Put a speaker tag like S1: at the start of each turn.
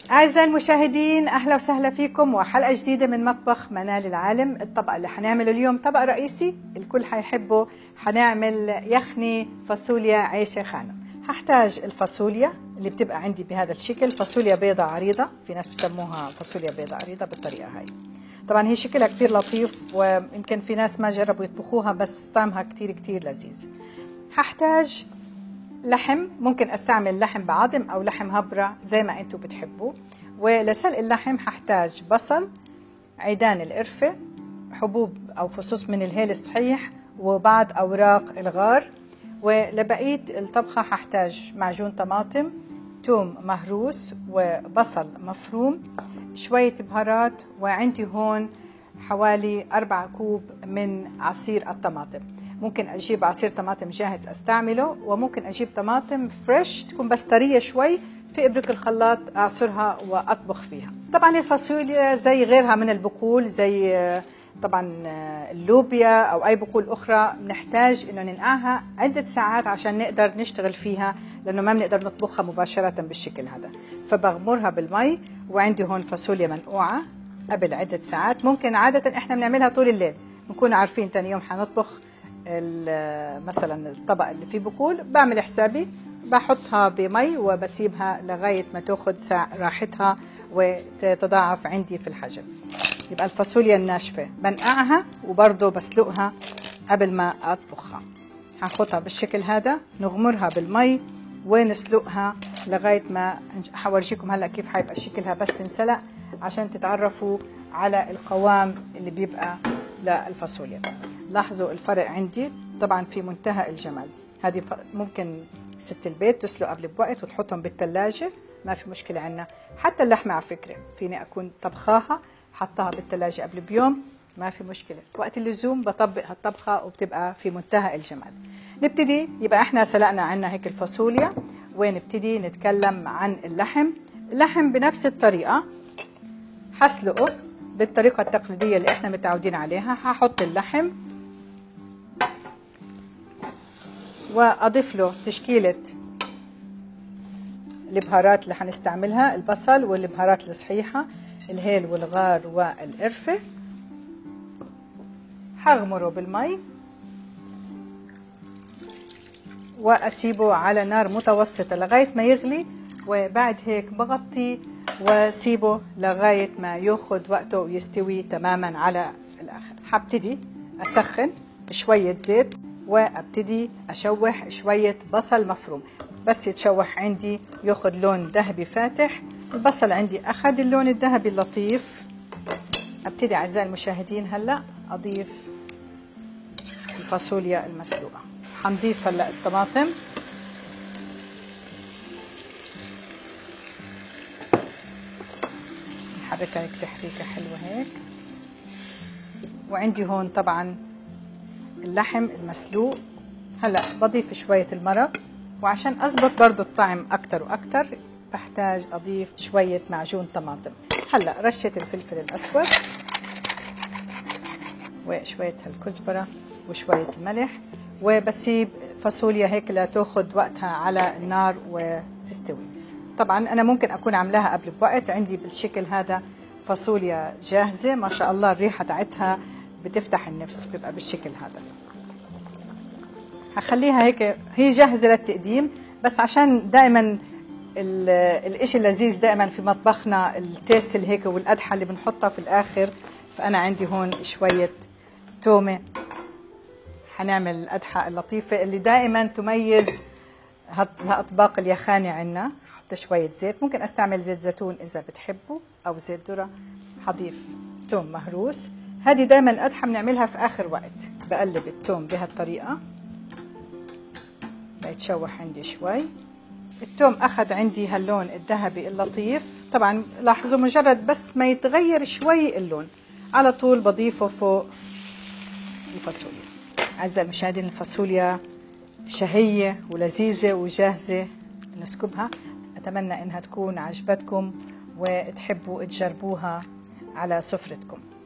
S1: أعزائي المشاهدين، أهلا وسهلا فيكم وحلقة جديدة من مطبخ منال العالم. الطبق اللي حنعمله اليوم طبق رئيسي الكل حيحبه. حنعمل يخني فاصوليا عيش خانم. هحتاج الفاصوليا اللي بتبقى عندي بهذا الشكل، فاصوليا بيضة عريضة، في ناس بسموها فاصوليا بيضة عريضة بالطريقة هاي. طبعا هي شكلها كتير لطيف ويمكن في ناس ما جربوا يطبخوها بس طعمها كتير لذيذ. هحتاج لحم، ممكن استعمل لحم بعظم او لحم هبرة زي ما انتم بتحبوا. ولسلق اللحم هحتاج بصل، عيدان القرفة، حبوب او فصوص من الهيل الصحيح، وبعض اوراق الغار. ولبقية الطبخة هحتاج معجون طماطم، توم مهروس، وبصل مفروم، شوية بهارات، وعندي هون حوالي 4 كوب من عصير الطماطم. ممكن اجيب عصير طماطم جاهز استعمله، وممكن اجيب طماطم فريش تكون بس طريه شوي في ابرك الخلاط اعصرها واطبخ فيها. طبعا الفاصوليا زي غيرها من البقول، زي طبعا اللوبيا او اي بقول اخرى، بنحتاج انه ننقعها عده ساعات عشان نقدر نشتغل فيها، لانه ما بنقدر نطبخها مباشره بالشكل هذا. فبغمرها بالمي، وعندي هون فاصوليا منقوعه قبل عده ساعات. ممكن عاده احنا بنعملها طول الليل، بنكون عارفين ثاني يوم حنطبخ مثلا الطبق اللي فيه بقول، بعمل حسابي بحطها بمي وبسيبها لغايه ما تاخذ ساعه راحتها وتتضاعف عندي في الحجم. يبقى الفاصوليا الناشفه بنقعها وبرضه بسلقها قبل ما اطبخها. هاخدها بالشكل هذا، نغمرها بالمي ونسلقها لغايه ما حورجيكم هلا كيف حيبقى شكلها بس تنسلق، عشان تتعرفوا على القوام اللي بيبقى للفاصوليا. لاحظوا الفرق عندي طبعا في منتهى الجمال. هذه ممكن ست البيت تسلق قبل بوقت وتحطهم بالثلاجة، ما في مشكلة عنا. حتى اللحمة على فكرة فيني أكون طبخاها حطها بالثلاجة قبل بيوم، ما في مشكلة. وقت اللزوم بطبق هالطبخة وبتبقى في منتهى الجمال. نبتدي، يبقى احنا سلقنا عنا هيك الفاصوليا، ونبتدي نتكلم عن اللحم. اللحم بنفس الطريقة حسلقه بالطريقة التقليدية اللي احنا متعودين عليها. هحط اللحم واضيف له تشكيلة البهارات اللي هنستعملها، البصل والبهارات الصحيحة، الهيل والغار والقرفة. هغمره بالمي واسيبه على نار متوسطة لغاية ما يغلي، وبعد هيك بغطيه وسيبه لغاية ما ياخد وقته ويستوي تماما على الآخر. هبتدي أسخن شوية زيت وابتدي أشوح شوية بصل مفروم، بس يتشوح عندي ياخد لون ذهبي فاتح. البصل عندي أخذ اللون الذهبي اللطيف. ابتدي أعزائي المشاهدين هلأ أضيف الفاصوليا المسلوقة. هنضيف هلأ الطماطم، نحركها هيك تحريكة حلوة هيك. وعندي هون طبعا اللحم المسلوق. هلا بضيف شوية المرق، وعشان أزبط برضو الطعم أكتر وأكتر بحتاج أضيف شوية معجون طماطم. هلا رشة الفلفل الأسود وشوية الكزبرة وشوية الملح، وبسيب فاصوليا هيك لتاخد وقتها على النار وتستوي. طبعا أنا ممكن أكون عاملاها قبل بوقت. عندي بالشكل هذا فاصوليا جاهزة، ما شاء الله الريحة تاعتها بتفتح النفس، بيبقى بالشكل هذا. هخليها هيك هي جاهزة للتقديم، بس عشان دائما الاشي اللذيذ دائما في مطبخنا التيست اللي هيك والقدحة اللي بنحطها في الآخر. فأنا عندي هون شوية تومة، هنعمل القدحة اللطيفة اللي دائما تميز هالأطباق اليخاني عنا. حط شوية زيت، ممكن استعمل زيت زيتون إذا بتحبوا أو زيت ذرة. هضيف توم مهروس. هذه دائما القدحة بنعملها في آخر وقت. بقلب التوم بهالطريقة بيتشوح عندي شوي. التوم أخذ عندي هاللون الذهبي اللطيف. طبعا لاحظوا مجرد بس ما يتغير شوي اللون على طول بضيفه فوق الفاصوليا. أعزائي المشاهدين، الفاصوليا شهية ولذيذة وجاهزة نسكبها. أتمنى إنها تكون عجبتكم وتحبوا تجربوها على سفرتكم.